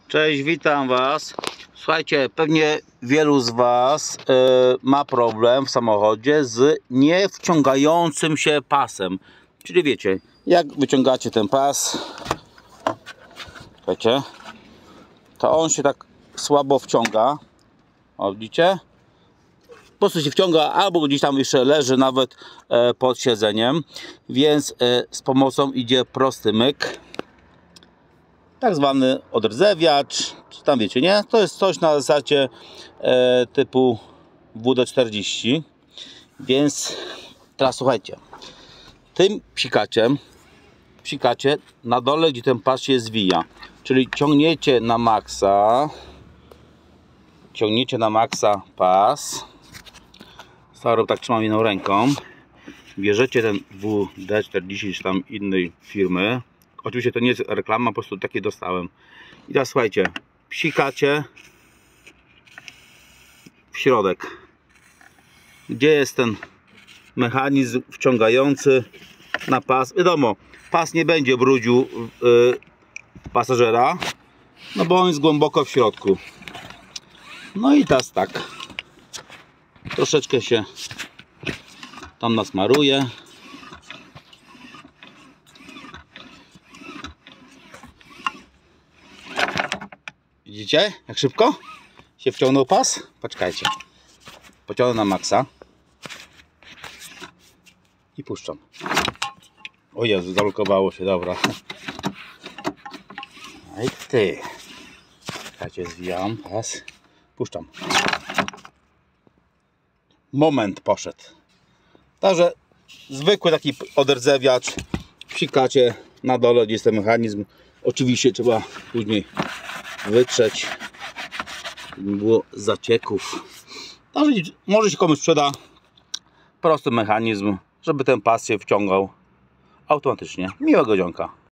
Cześć, witam Was. Słuchajcie, pewnie wielu z Was ma problem w samochodzie z niewciągającym się pasem. Czyli wiecie, jak wyciągacie ten pas, wiecie, to on się tak słabo wciąga. O, widzicie? Po prostu się wciąga, albo gdzieś tam jeszcze leży nawet pod siedzeniem. Więc z pomocą idzie prosty myk. Tak zwany odrdzewiacz, czy tam wiecie, nie? To jest coś na zasadzie typu WD-40. Więc teraz słuchajcie, tym psikacie na dole, gdzie ten pas się zwija. Czyli ciągniecie na maksa pas. Starą tak trzymam jedną ręką. Bierzecie ten WD-40 czy tam innej firmy. Oczywiście to nie jest reklama, po prostu takie dostałem. I teraz słuchajcie, psikacie w środek. Gdzie jest ten mechanizm wciągający na pas? Wiadomo, pas nie będzie brudził pasażera, no bo on jest głęboko w środku. No i teraz tak, troszeczkę się tam nasmaruje. Widzicie, jak szybko się wciągnął pas? Poczekajcie. Pociągnę na maksa i puszczam. O Jezu, zablokowało się, dobra. No i ty. Czekajcie, zwijam pas. Puszczam. Moment, poszedł. Także zwykły taki odrdzewiacz. Psikacie na dole, gdzie jest ten mechanizm. Oczywiście trzeba później wytrzeć, żeby nie było zacieków. Także może się komuś przyda prosty mechanizm, żeby ten pas się wciągał automatycznie. Miłego dzionka.